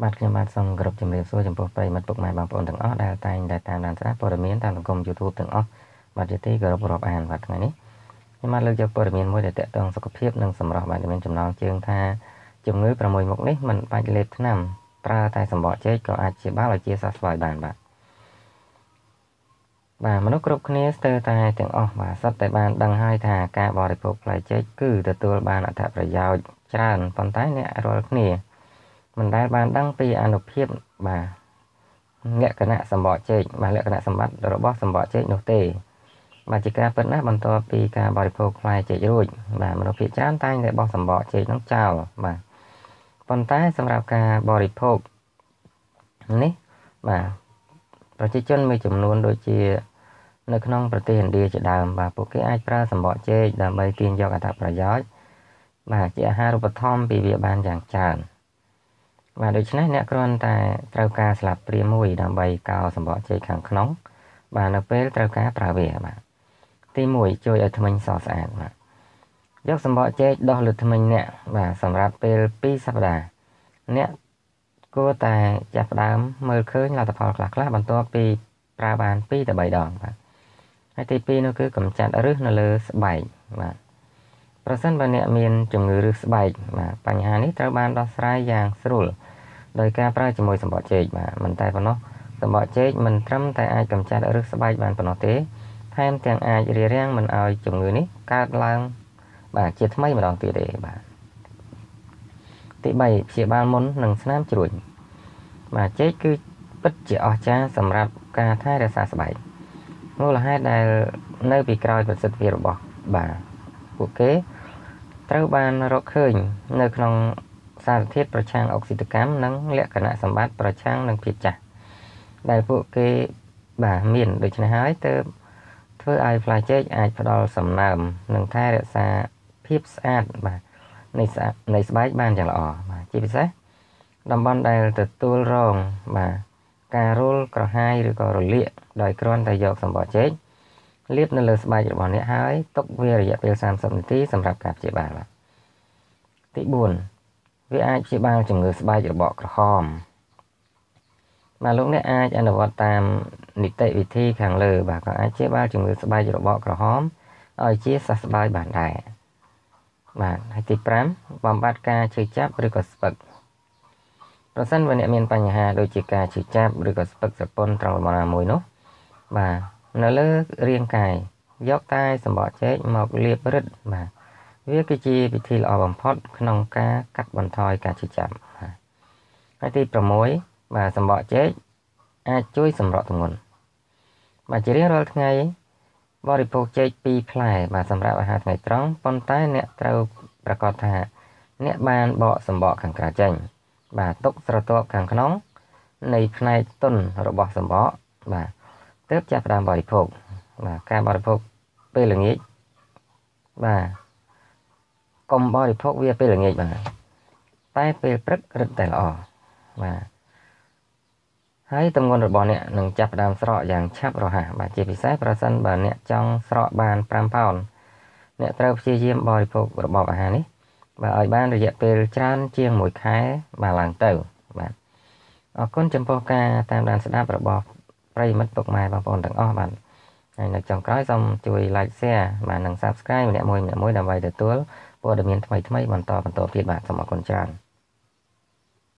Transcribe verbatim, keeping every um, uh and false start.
បាទខ្ញុំបាទសូមគោរពជំរាបសួរចំពោះប្រិយមិត្តពុកម៉ែបងប្អូនទាំងអស់ដែលតែងតែតាមដានស្ដាប់ព័ត៌មានតាមសង្គម YouTube ទាំងអស់បាទជាទីគោរពរាប់អានបាទថ្ងៃនេះខ្ញុំបានលើកយកព័ត៌មានមួយដែលទាក់ទងសុខភាពនិងសម្រស់បាទមានចំណងជើងថាជំងឺប្រាំមួយមុខនេះមិនបាច់លេបថ្នាំប្រើតែសម្បកចេកក៏អាចព្យាបាលឲ្យជាសះស្បើយបានបាទបាទមនុស្សគ្រប់គ្នាស្ទើរតែទាំងអស់បាទសុទ្ធតែបានដឹងហើយថាការបរិភោគផ្លែចេកគឺទទួលបានអត្ថប្រយោជន៍ច្រើនប៉ុន្តែអ្នករាល់គ្នាមិនដែលបានដឹងពីអានុភាពបាទលក្ខណៈសម្បកចេកបាទលក្ខណៈសម្បត្តិរបស់សម្បកចេកនោះទេបាទជាការពិតណាស់បន្ទាប់ពីការបរិភោគផ្លែចេករួចបាទមនុស្សភាគច្រើនតែងតែបោះសម្បកចេកនោះចោលបាទប៉ុន្តែសម្រាប់ការបរិភោគនេះបាទប្រជាជនមួយចំនួនដូចជានៅក្នុងប្រទេសឥណ្ឌាជាដើមបាទពួកគេអាចប្រើសម្បកចេកដើម្បីទាញយកអត្ថប្រយោជន៍បាទជាអាហារូបត្ថម្ភពីវាបានយ៉ាងច្រើនបាទដូច្នេះអ្នកគ្រាន់តែត្រូវការស្លាបព្រាមួយដើម្បីកោរសម្បកចេកខាងក្នុងបាទនៅពេលត្រូវការប្រើវាបាទទីមួយជួយឲ្យធ្មេញសស្អាតបាទយកសម្បកចេកដុសលើធ្មេញអ្នកបាទសម្រាប់ពេលពីរសប្តាហ៍អ្នកគួរតែចាប់ផ្ដើមមើលឃើញលទ្ធផលខ្លះៗបន្ទាប់ពីប្រើបានពីរទៅបីដងបាទហើយទីពីរនោះគឺកម្ចាត់ឫសនៅលើស្បែកបាទប្រសិនបើអ្នកមានជំងឺឫសស្បែកបាទបញ្ហានេះត្រូវបានដោះស្រាយយ៉ាងស្រួលដោយការប្រើជាមួយសម្បកចេកបាទមិនតែប៉ុណ្ណោះសម្បកចេកមិនត្រឹមតែអាចកម្ចាត់ឫសស្បែកបានប៉ុណ្ណោះទេថែមទាំងអាចរារាំងមិនឲ្យជំងឺនេះកើតឡើងបាទជាថ្មីម្ដងទៀតទេបាទទីបីព្យាបាលមុននឹងស្នាមជ្រួញបាទចេកគឺពិតជាអស្ចារ្យសម្រាប់ការថែរក្សាស្បែកមូលហេតុដែលនៅពីក្រោយប្រសិទ្ធភាពរបស់បាទពួកគេត្រូវបានរកឃើញនៅក្នុងសារធាតុប្រឆាំងអុកស៊ីតកម្មនិងលក្ខណៈសម្បត្តិប្រឆាំងនឹងភាពចាស់ដែលពួកគេបាទមានដូច្នេះហើយទើបធ្វើឲ្យផ្លែចេកអាចផ្ដល់សំណើមនិងថែរក្សាភាពស្អាតបាទនៃនៃស្បែកបានយ៉ាងល្អបាទជាពិសេសតំបន់ដែលទទួលរងបាទការរោលក្រហាយឬក៏រលាកដោយគ្រាន់តែយកសម្បកចេកលាបនៅលើស្បែករបស់អ្នកហើយទុកវារយៈពេលសាមសិបនាទីសម្រាប់ការព្យាបាលបាទទីបួនវាអាចព្យាបាលជំងឺស្បែករបកក្រហមបាទលោកអ្នកអាចអនុវត្តតាមនីតិវិធីខាងលើបាទក៏អាចព្យាបាលជំងឺស្បែករបកក្រហមឲ្យជាសះស្បើយបានដែរបាទហើយទីប្រាំបំបត្តិការឈឺចាប់ឬក៏ស្ពឹកប្រសិនបើអ្នកមានបញ្ហាដូចជាការឈឺចាប់ឬក៏ស្ពឹកស្រពោនត្រង់តំបន់ណាមួយនោះបាទនៅលើរាងកាយយកតែសម្បកចេកមកលាបរឹតបាទវាគឺជាវិធីល្អបំផុតក្នុងការកាត់បន្ថយការឈឺចាប់ហើយទីប្រាំមួយបាទសម្បកចេកអាចជួយសម្រកទម្ងន់បាទជារៀងរាល់ថ្ងៃបរិភោគចេកពីរផ្លែបាទសម្រាប់អាហារថ្ងៃត្រង់ប៉ុន្តែអ្នកត្រូវប្រកាសថាអ្នកបានបកសម្បកខាងក្រៅចេញបាទទុកស្រទាប់ខាងក្នុងនៃផ្នែកទន់របស់សម្បកបាទទើបចាប់ផ្ដើមបរិភោគបាទការបរិភោគពេលល្ងាចបាទកុំបរិភោគវាពេលល្ងាចបាទតែពេលព្រឹករឹតតែល្អបាទហើយទម្ងន់របស់អ្នកនឹងចាប់ផ្ដើមស្រកយ៉ាងឆាប់រហ័សបាទជាពិសេសប្រសិនបើអ្នកចង់ស្រកបានប្រាំប៉ោនអ្នកត្រូវព្យាយាមបរិភោគរបបអាហារនេះបាទឲ្យបានរយៈពេលច្រើនជាងមួយខែបាទឡើងទៅបាទអរគុណចំពោះការតាមដានស្ដាប់របស់ប្រិយមិត្តពុកម៉ែបងប្អូនទាំងអស់បាទហើយនៅចុងក្រោយសូមជួយ like share បាទនិង subscribe ម្នាក់មួយម្នាក់មួយដើម្បីទទួលព័ត៌មានថ្មីៗបន្តបន្តទៀតបាទសូមអរគុណច្រើន